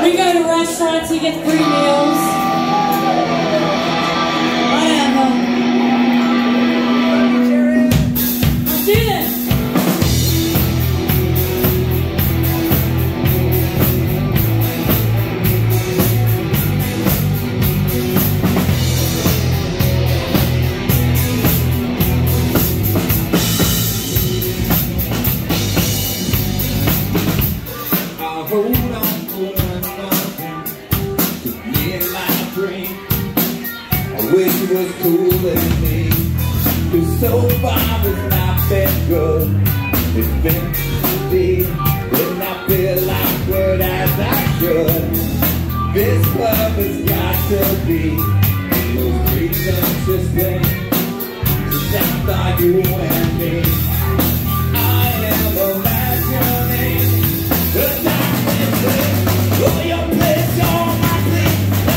We go to restaurants, you get free meals. Whatever. Let's do this. Hold on for one more to me and my dream. I wish it was cool as me, 'cause so far it's not been good. It's been me, and I feel like good as I should. This club has got to be those reasons consistent. It's after you and me. I am imagining the time and place. Oh, your place on my plate.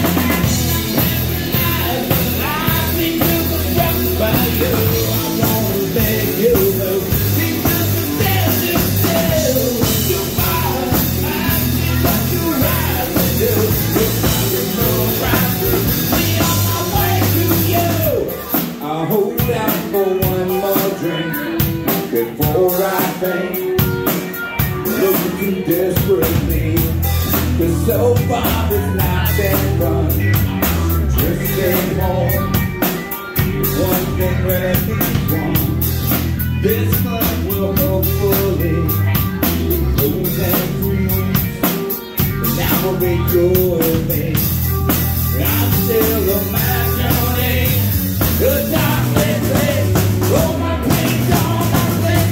I think you were struck by you. I wanna make you move. Because the standing still. You are, I see what you have to do. You're probably no right to be on my way to you. I'll hold out for one more drink before I faint. Looking too desperately, 'cause so far it's not been fun. Drifting home, one thing really wrong. This club will hopefully close and freeze, and that will be good with me. I'm still imagining the darkest place. Oh, my pain's on my face.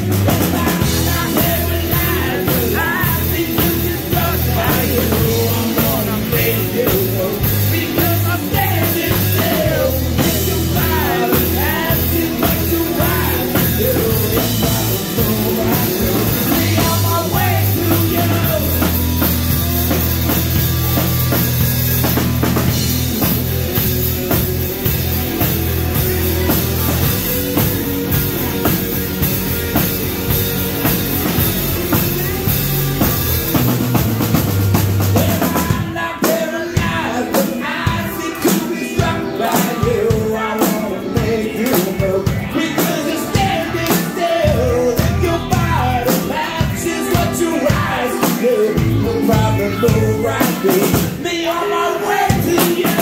Me on my way to you.